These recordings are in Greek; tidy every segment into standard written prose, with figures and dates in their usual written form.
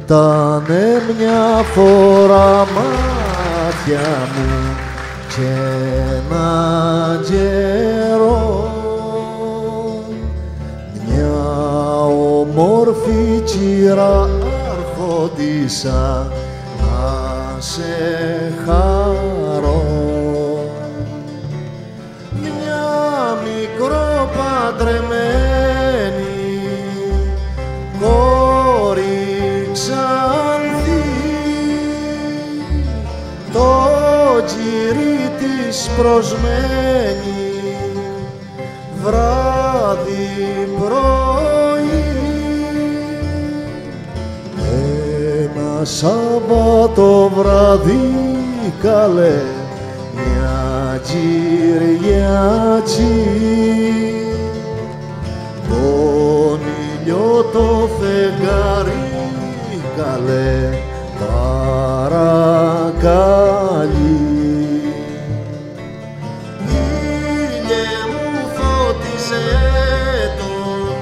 Πέτανε μια φορά μάτια μου και έναν καιρό μια όμορφη κυρά αρχόντισσα να σε χαρώ. Μια μικρό παντρεμένη κόρη ξανθή, το τζιρί της προσμένη βράδυ πρωί. Ένα Σάββατο βράδυ καλέ μια Κυριακή, τον ήλιο το φεγγάρι καλέ παρακαλεί. Ήλιε μου φώτισε τον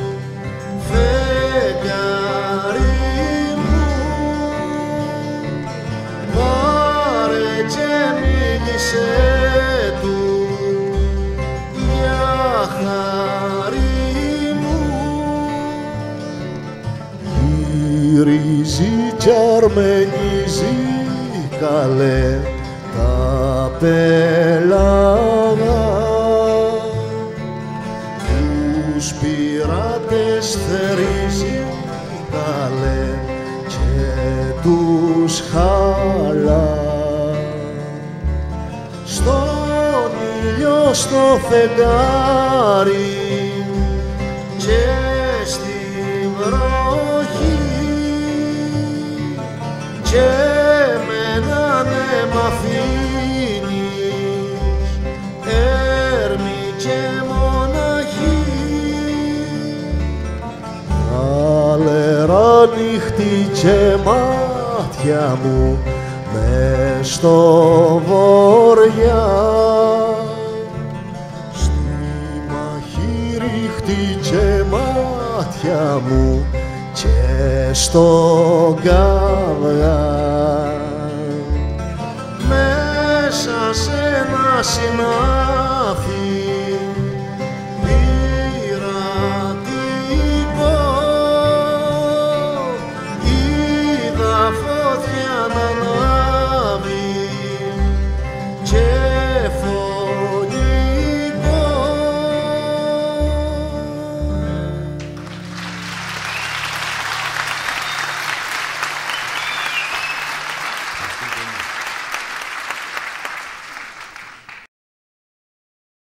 φεγγάρι μου, πάρε και μίλησε του για χάρη μου. Γυρίζει κι αρμενίζει καλέ τα πέλαγα, τους πειρατές θερίζει καλέ και τους χαλά. Στον ήλιο στο φεγγάρι και στη βροχή και με έναν αίμα αφήνεις έρμη και μοναχή. Αλερά νύχτη και μάτια μου μες στο βοριά, στη μαχή ρίχτη και μάτια μου και στον καβγά. Μέσα σ' ένα συνάφι